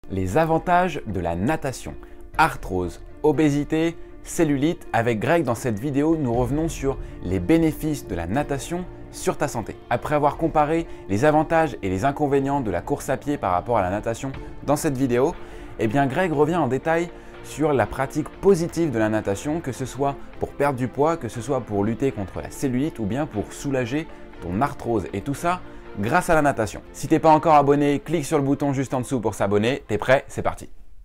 les avantages de la natation. Arthrose, obésité, cellulite. Avec Greg, dans cette vidéo, nous revenons sur les bénéfices de la natation sur ta santé. Après avoir comparé les avantages et les inconvénients de la course à pied par rapport à la natation dans cette vidéo, eh bien Greg revient en détail sur la pratique positive de la natation, que ce soit pour perdre du poids, que ce soit pour lutter contre la cellulite ou bien pour soulager ton arthrose. Et tout ça grâce à la natation. Si t'es pas encore abonné, clique sur le bouton juste en dessous pour s'abonner. T'es prêt? C'est parti!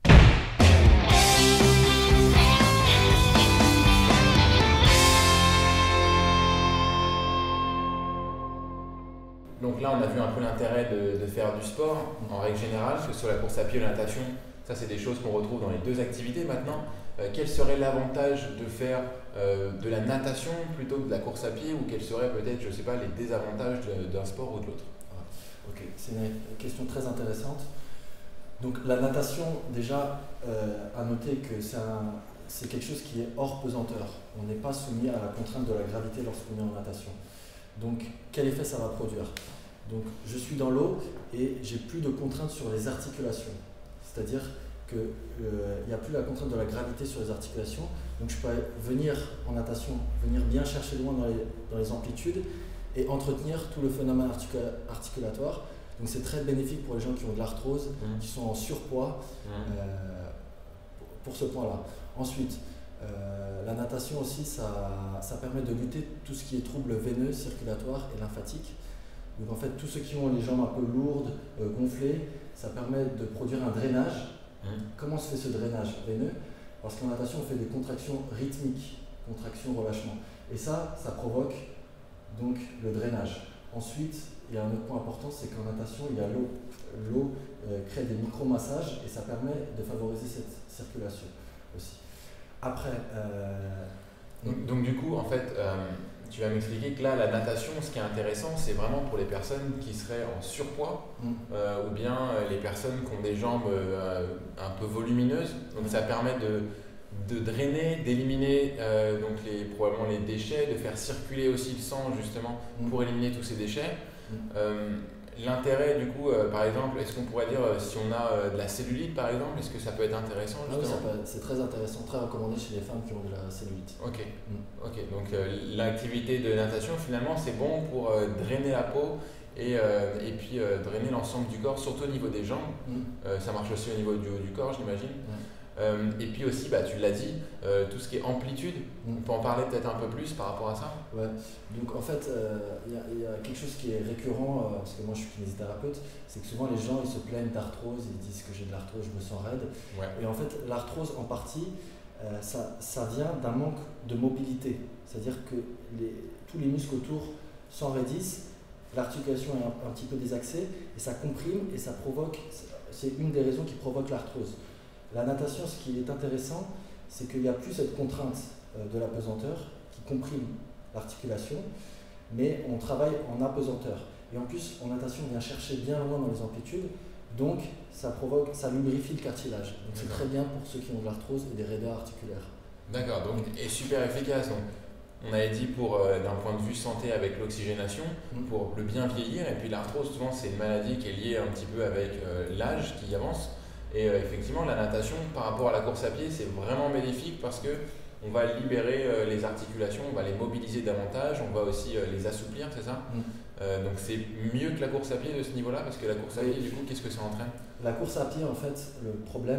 Donc là, on a vu un peu l'intérêt de faire du sport en règle générale, que ce soit la course à pied ou la natation. Ça, c'est des choses qu'on retrouve dans les deux activités maintenant. Quel serait l'avantage de faire de la natation plutôt que de la course à pied, ou quels seraient peut-être, je ne sais pas, les désavantages d'un sport ou de l'autre? Ok, c'est une question très intéressante. Donc la natation, déjà, à noter que c'est quelque chose qui est hors pesanteur. On n'est pas soumis à la contrainte de la gravité lorsqu'on est en natation. Donc quel effet ça va produire? Donc je suis dans l'eau et j'ai plus de contraintes sur les articulations. C'est-à-dire qu'il n'y a plus la contrainte de la gravité sur les articulations. Donc je peux venir en natation, venir bien chercher loin dans les amplitudes et entretenir tout le phénomène articulatoire. Donc c'est très bénéfique pour les gens qui ont de l'arthrose, qui sont en surpoids pour ce point-là. Ensuite, la natation aussi, ça permet de lutter tout ce qui est troubles veineux, circulatoires et lymphatiques. Donc en fait, tous ceux qui ont les jambes un peu lourdes, gonflées, ça permet de produire un drainage. Comment se fait ce drainage veineux? Parce qu'en natation, on fait des contractions rythmiques, contraction-relâchement. Et ça provoque donc le drainage. Ensuite, il y a un autre point important, c'est qu'en natation, il y a l'eau. L'eau crée des micro-massages et ça permet de favoriser cette circulation aussi. Après, donc du coup, en fait, tu vas m'expliquer que là, la natation, ce qui est intéressant, c'est vraiment pour les personnes qui seraient en surpoids ou bien les personnes qui ont des jambes un peu volumineuses. Donc ça permet de drainer, d'éliminer probablement les déchets, de faire circuler aussi le sang justement pour éliminer tous ces déchets. L'intérêt du coup, par exemple, est-ce qu'on pourrait dire si on a de la cellulite par exemple, est-ce que ça peut être intéressant justement? Oui, c'est très intéressant, très recommandé chez les femmes qui ont de la cellulite. Ok, donc l'activité de natation finalement c'est bon pour drainer la peau et puis drainer l'ensemble du corps, surtout au niveau des jambes. Ça marche aussi au niveau du haut du corps, j'imagine. Et puis aussi, tu l'as dit, tout ce qui est amplitude, on peut en parler peut-être un peu plus par rapport à ça? Ouais, donc en fait, il y a quelque chose qui est récurrent, parce que moi je suis kinésithérapeute, c'est que souvent les gens ils se plaignent d'arthrose, ils disent que j'ai de l'arthrose, je me sens raide. Et en fait, l'arthrose en partie, ça vient d'un manque de mobilité, c'est-à-dire que tous les muscles autour s'enraidissent, l'articulation est un petit peu désaxée, et ça comprime et ça provoque, c'est une des raisons qui provoque l'arthrose. La natation, ce qui est intéressant, c'est qu'il n'y a plus cette contrainte de l'apesanteur qui comprime l'articulation, mais on travaille en apesanteur. Et en plus, en natation, on vient chercher bien loin dans les amplitudes, donc ça lubrifie le cartilage. Donc c'est très bien pour ceux qui ont de l'arthrose et des raideurs articulaires. D'accord, donc et super efficace. Donc, on avait dit d'un point de vue santé avec l'oxygénation, pour le bien vieillir, et puis l'arthrose, souvent c'est une maladie qui est liée un petit peu avec l'âge qui avance. Et effectivement, la natation par rapport à la course à pied, c'est vraiment bénéfique parce qu'on va libérer les articulations, on va les mobiliser davantage, on va aussi les assouplir, c'est ça? Donc c'est mieux que la course à pied de ce niveau-là, parce que la course à pied, du coup, qu'est-ce que ça entraîne? La course à pied, en fait, le problème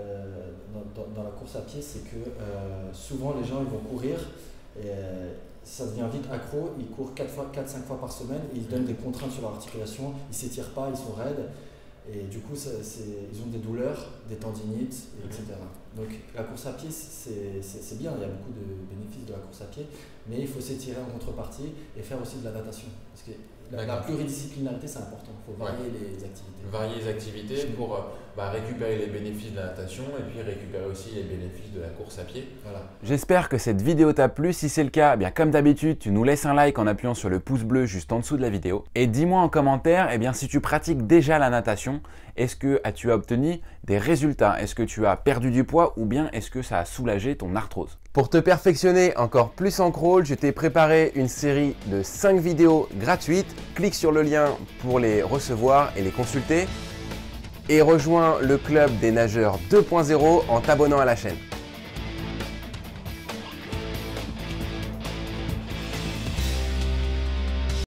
dans la course à pied, c'est que souvent les gens ils vont courir, et ça devient vite accro, ils courent 4-5 fois par semaine, et ils donnent des contraintes sur leur articulation, ils ne s'étirent pas, ils sont raides. Et du coup, ils ont des douleurs, des tendinites, etc. Donc la course à pied, c'est bien, il y a beaucoup de bénéfices de la course à pied, mais il faut s'étirer en contrepartie et faire aussi de la natation. Parce que la pluridisciplinarité, c'est important, il faut varier les activités. Varier les activités pour récupérer les bénéfices de la natation et puis récupérer aussi les bénéfices de la course à pied. Voilà. J'espère que cette vidéo t'a plu. Si c'est le cas, comme d'habitude, tu nous laisses un like en appuyant sur le pouce bleu juste en dessous de la vidéo. Et dis-moi en commentaire si tu pratiques déjà la natation, est-ce que tu as obtenu des résultats? Est-ce que tu as perdu du poids ou bien est-ce que ça a soulagé ton arthrose? Pour te perfectionner encore plus en crawl, je t'ai préparé une série de 5 vidéos gratuites. Clique sur le lien pour les recevoir et les consulter. et rejoins le club des nageurs 2.0 en t'abonnant à la chaîne.